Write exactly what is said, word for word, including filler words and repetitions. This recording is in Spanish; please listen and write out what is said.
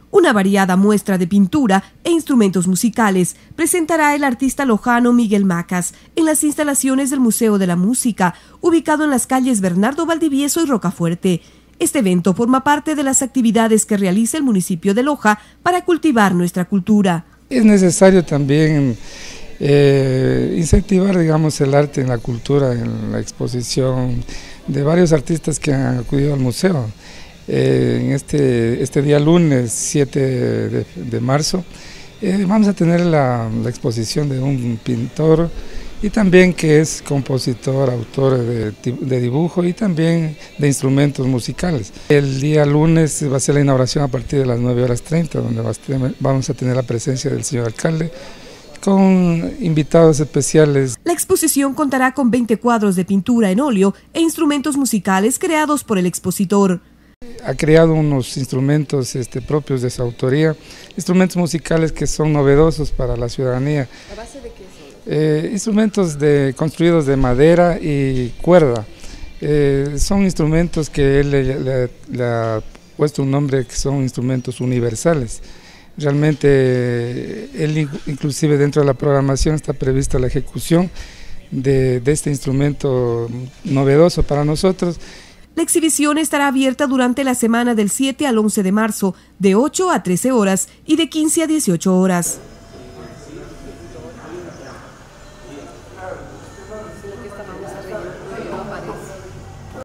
Una variada muestra de pintura e instrumentos musicales presentará el artista lojano Miguel Macas en las instalaciones del Museo de la Música, ubicado en las calles Bernardo Valdivieso y Rocafuerte. Este evento forma parte de las actividades que realiza el municipio de Loja para cultivar nuestra cultura. Es necesario también eh, incentivar, digamos, el arte en la cultura, en la exposición de varios artistas que han acudido al museo. Eh, en este, este día lunes siete de, de marzo eh, vamos a tener la, la exposición de un pintor y también que es compositor, autor de, de dibujo y también de instrumentos musicales. El día lunes va a ser la inauguración a partir de las nueve horas treinta, donde vamos a tener la presencia del señor alcalde con invitados especiales. La exposición contará con veinte cuadros de pintura en óleo e instrumentos musicales creados por el expositor. Ha creado unos instrumentos este, propios de su autoría, instrumentos musicales que son novedosos para la ciudadanía. ¿A base de qué son? Eh, instrumentos de, construidos de madera y cuerda. Eh, son instrumentos que él le, le, le ha puesto un nombre que son instrumentos universales. Realmente, él inclusive dentro de la programación está prevista la ejecución de, de este instrumento novedoso para nosotros. La exhibición estará abierta durante la semana del siete al once de marzo, de ocho a trece horas y de quince a dieciocho horas.